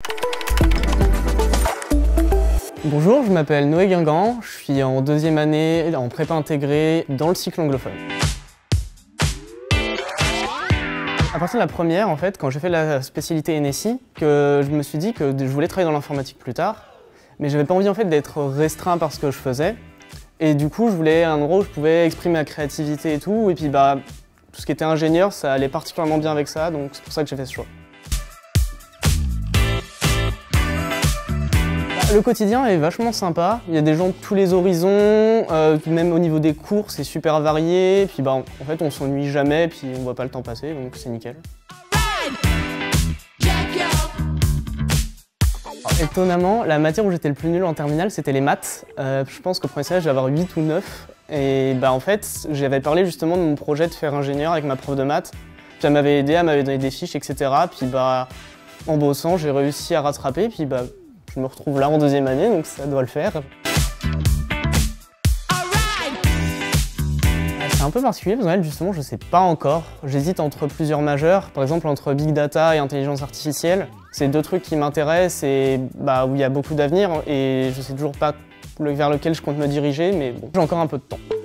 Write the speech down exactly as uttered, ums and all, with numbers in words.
Bonjour, je m'appelle Noé Guingamp, je suis en deuxième année en prépa intégrée dans le cycle anglophone. À partir de la première, en fait, quand j'ai fait la spécialité N S I, que je me suis dit que je voulais travailler dans l'informatique plus tard, mais j'avais pas envie en fait d'être restreint par ce que je faisais. Et du coup, je voulais un endroit où je pouvais exprimer ma créativité et tout, et puis bah, tout ce qui était ingénieur, ça allait particulièrement bien avec ça, donc c'est pour ça que j'ai fait ce choix. Le quotidien est vachement sympa, il y a des gens de tous les horizons, euh, même au niveau des cours c'est super varié, puis bah, en fait on s'ennuie jamais, puis on voit pas le temps passer, donc c'est nickel. Alors, étonnamment, la matière où j'étais le plus nul en terminale c'était les maths. Euh, je pense qu'au premier semestre je vais avoir huit ou neuf, et bah, en fait j'avais parlé justement de mon projet de faire ingénieur avec ma prof de maths, puis elle m'avait aidé, elle m'avait donné des fiches, et cetera. Puis bah, en bossant j'ai réussi à rattraper, puis bah, je me retrouve là en deuxième année, donc ça doit le faire. C'est un peu particulier parce que justement je sais pas encore. J'hésite entre plusieurs majeurs, par exemple entre Big Data et Intelligence Artificielle. C'est deux trucs qui m'intéressent et bah, où il y a beaucoup d'avenir et je sais toujours pas vers lequel je compte me diriger, mais bon, j'ai encore un peu de temps.